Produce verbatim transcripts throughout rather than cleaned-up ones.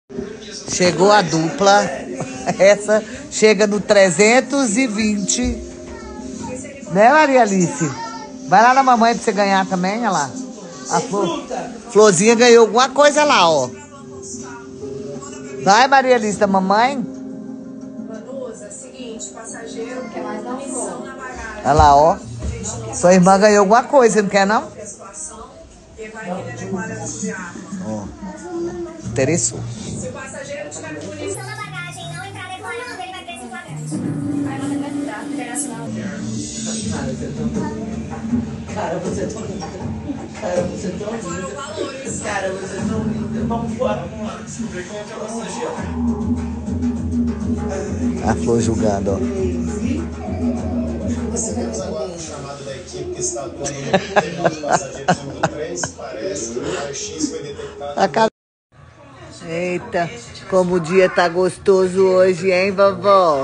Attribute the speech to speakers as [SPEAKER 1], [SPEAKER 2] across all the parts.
[SPEAKER 1] Chegou a dupla. Essa chega no trezentos e vinte. Né, Maria Alice? Vai lá na mamãe pra você ganhar também, olha lá. A Flor... Florzinha ganhou alguma coisa lá, ó. Vai, Maria Alice, da mamãe.
[SPEAKER 2] Manusa, seguinte, passageiro, que mais não missão na bagagem.
[SPEAKER 1] Olha lá, ó. Sua irmã ganhou alguma coisa, não quer, não? Ó. Interessou.
[SPEAKER 2] Se o passageiro tiver polícia
[SPEAKER 3] na bagagem, não entrar declarando, ele vai preso em flagrante. Aí manda investigar, internacional.
[SPEAKER 4] Cara, você é tão linda. Cara, você é tão linda. Cara, você é tão linda. Vamos voar.
[SPEAKER 1] A Flor julgando, ó.
[SPEAKER 5] Recebemos agora um chamado da equipe que está atuando no terminal de passageiros número três. Parece que o raio-x foi detectado.
[SPEAKER 1] Eita, como o dia tá gostoso hoje, hein, vovó?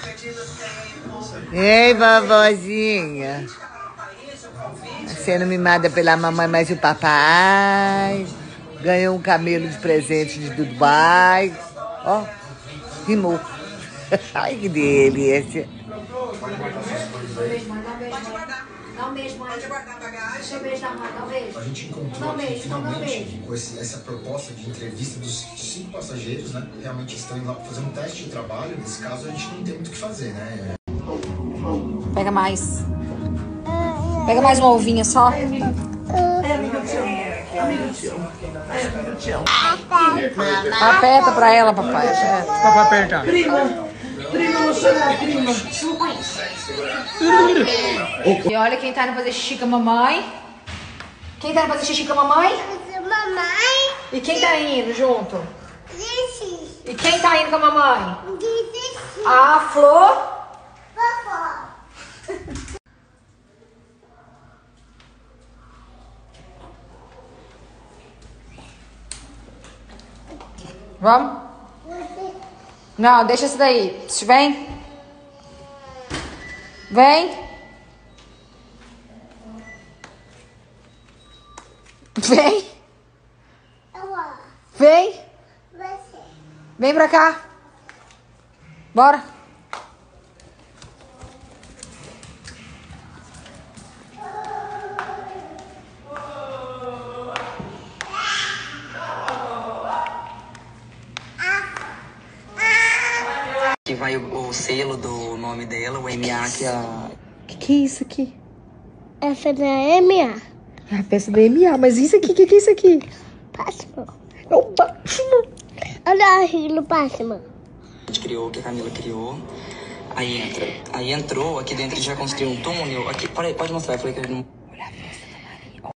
[SPEAKER 1] Hein, vovozinha? Sendo mimada pela mamãe, mas o papai ganhou um camelo de presente de Dubai. Ó, rimou. Ai, que delícia.
[SPEAKER 3] Dá um beijo, mãe. Deixa eu beijar, mãe. Dá um beijo.
[SPEAKER 5] A gente encontrou aqui, finalmente, com esse, essa proposta de entrevista dos cinco passageiros, né? Realmente estão indo lá fazer um teste de trabalho. Nesse caso, a gente não tem muito o que fazer, né?
[SPEAKER 6] Pega mais. Pega mais uma ovinha só. Aperta pra ela, papai. Aperta.
[SPEAKER 7] Papai aperta.
[SPEAKER 4] Prima, não chama, prima.
[SPEAKER 6] E olha quem tá indo fazer xixi com a mamãe. Quem tá indo fazer xixi com a mamãe?
[SPEAKER 3] Mamãe.
[SPEAKER 6] E quem tá indo junto?
[SPEAKER 3] Disse.
[SPEAKER 6] E quem tá indo com a mamãe?
[SPEAKER 3] Disse.
[SPEAKER 6] A Flor.
[SPEAKER 3] Vovó.
[SPEAKER 6] Vamos? Não, deixa isso daí. Vem. Vem. Vem. Vem. Vem pra cá. Bora.
[SPEAKER 8] Que vai o, o selo do nome dela, o M A, que é a...
[SPEAKER 6] Que que é isso aqui?
[SPEAKER 3] Essa da M A.
[SPEAKER 6] É a peça da M A, mas isso aqui, que que é isso aqui?
[SPEAKER 3] Pássaro.
[SPEAKER 6] É o Batman.
[SPEAKER 3] Olha aqui no pássaro.
[SPEAKER 8] A gente criou, que a Camila criou. Aí, entra, aí entrou, aqui dentro a gente já construiu um túnel. Aqui, pode, pode mostrar, eu falei que ele não...
[SPEAKER 6] Olha a força da Maria.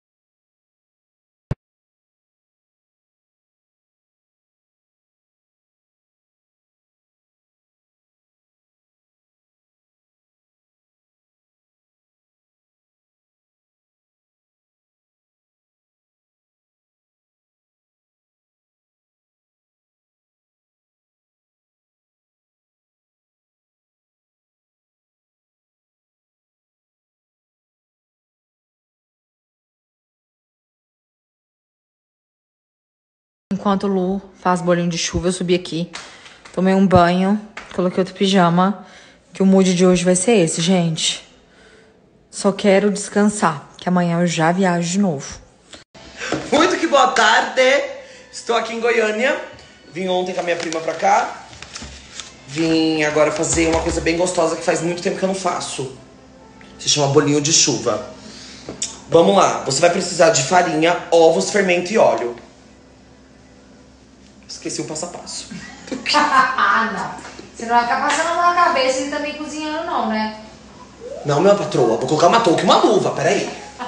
[SPEAKER 6] Enquanto o Lu faz bolinho de chuva, eu subi aqui, tomei um banho, coloquei outro pijama, que o mood de hoje vai ser esse, gente. Só quero descansar, que amanhã eu já viajo de novo.
[SPEAKER 4] Muito que boa tarde. Estou aqui em Goiânia. Vim ontem com a minha prima pra cá. Vim agora fazer uma coisa bem gostosa que faz muito tempo que eu não faço. Se chama bolinho de chuva. Vamos lá. Você vai precisar de farinha, ovos, fermento e óleo. Esqueci o passo a passo.
[SPEAKER 6] Ah, não. Você não vai ficar passando a mão na cabeça e também cozinhando, não, né?
[SPEAKER 4] Não, minha patroa. Vou colocar uma touca e uma luva. Peraí.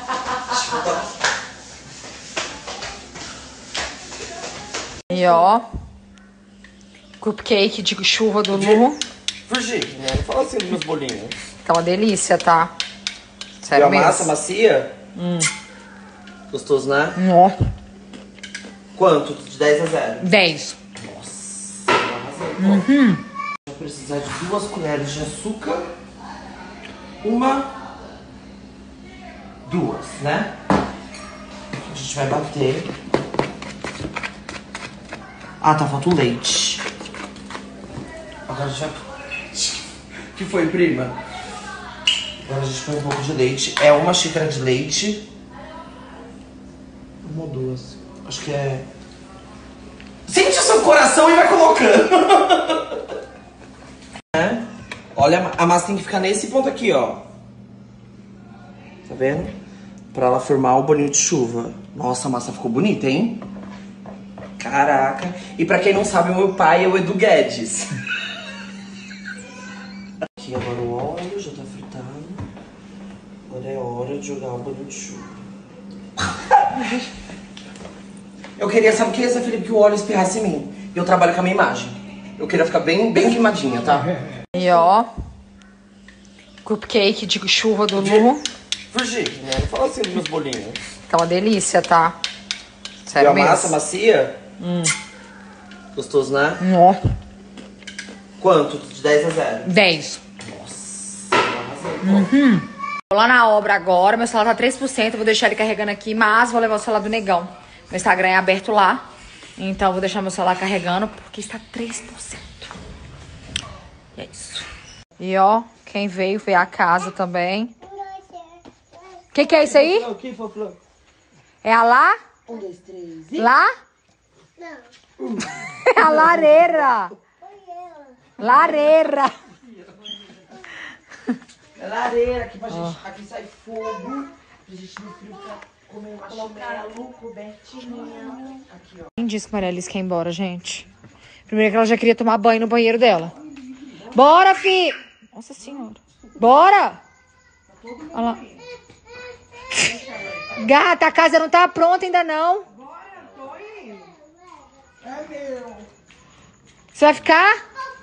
[SPEAKER 6] E ó, cupcake de chuva do Lu.
[SPEAKER 4] Virgínia, não fala assim dos meus bolinhos.
[SPEAKER 6] Tá uma delícia, tá? Sério
[SPEAKER 4] E a
[SPEAKER 6] mesmo.
[SPEAKER 4] massa macia?
[SPEAKER 6] Hum.
[SPEAKER 4] Gostoso, né?
[SPEAKER 6] Ó.
[SPEAKER 4] Quanto? De dez a zero?
[SPEAKER 6] dez.
[SPEAKER 4] Nossa, arrasou.
[SPEAKER 6] Uhum.
[SPEAKER 4] Vou precisar de duas colheres de açúcar. Uma. Duas, né? A gente vai bater Ah, tá, falta o leite. Agora já... que foi, prima? Agora a gente põe um pouco de leite. É uma xícara de leite. Uma ou duas. Acho que é... Sente o seu coração e vai colocando. É. Olha, a massa tem que ficar nesse ponto aqui, ó. Tá vendo? Pra ela formar o bolinho de chuva. Nossa, a massa ficou bonita, hein? Caraca. E pra quem não sabe, o meu pai é o Edu Guedes. Aqui agora o óleo já tá fritado. Agora é hora de jogar o bolinho de chuva. Eu queria, sabe o que, Zé Felipe? Que o óleo espirrasse em mim. E eu trabalho com a minha imagem. Eu queria ficar bem, bem queimadinha, tá?
[SPEAKER 6] E ó, cupcake de chuva do Lu.
[SPEAKER 4] Virgínia, não fala assim dos meus bolinhos.
[SPEAKER 6] Tá uma delícia, tá? Sério
[SPEAKER 4] E a
[SPEAKER 6] mesmo.
[SPEAKER 4] massa macia?
[SPEAKER 6] Hum.
[SPEAKER 4] Gostoso, né?
[SPEAKER 6] Ó.
[SPEAKER 4] Quanto? De dez a zero?
[SPEAKER 6] dez.
[SPEAKER 4] Nossa, arrasei.
[SPEAKER 6] Uhum. Vou lá na obra agora, meu celular tá três por cento, vou deixar ele carregando aqui, mas vou levar o celular do Negão. Meu Instagram é aberto lá, então vou deixar meu celular carregando, porque está três por cento. E é isso. E ó, quem veio, veio a casa também. O que que é isso aí? É a lá?
[SPEAKER 4] Um, dois, três
[SPEAKER 6] e... Lá? Não. É a lareira. Lareira.
[SPEAKER 4] É lareira, aqui pra gente, oh. Aqui sai fogo, pra gente no frio pra comer marshmallow, cobertinha. Aqui, ó.
[SPEAKER 6] Quem disse que Maria Alice quer ir embora, gente? Primeiro que ela já queria tomar banho no banheiro dela. Bora, fi! Nossa senhora. Bora! Olha lá. Gata, a casa não tá pronta ainda não. Bora, tô indo. É meu. Você vai ficar?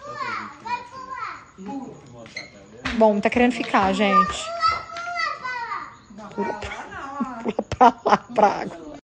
[SPEAKER 6] Bom, tá querendo ficar, gente. Pula pra, pula pra lá, pra água.